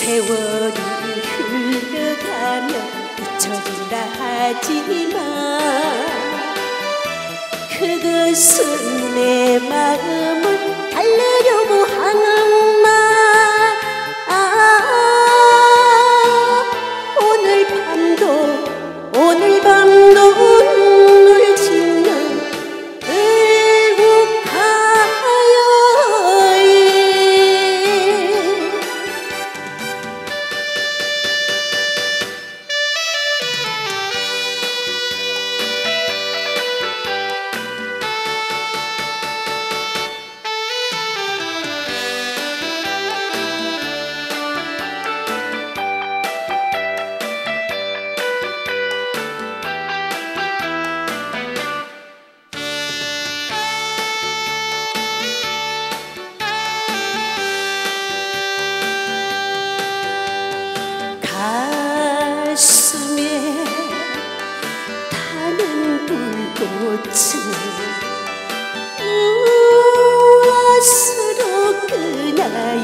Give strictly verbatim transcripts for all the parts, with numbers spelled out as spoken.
세월이 흘러가며 잊혀진다 하지만 그것은 내 마음을 달래려고 하는 말. 아, 오늘 밤도 오늘 밤도 눈물 짓는 울국하여이. 가슴에 타는 불꽃은 무엇으로 끄나요?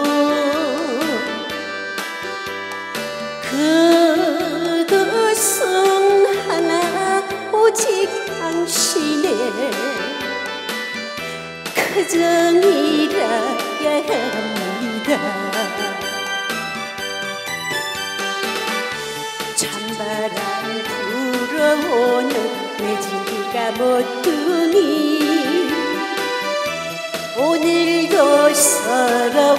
그것은 하나 오직 당신의 그 정이라야 합니다. 찬바람 불어오는 외지가 모퉁이 오늘도 서러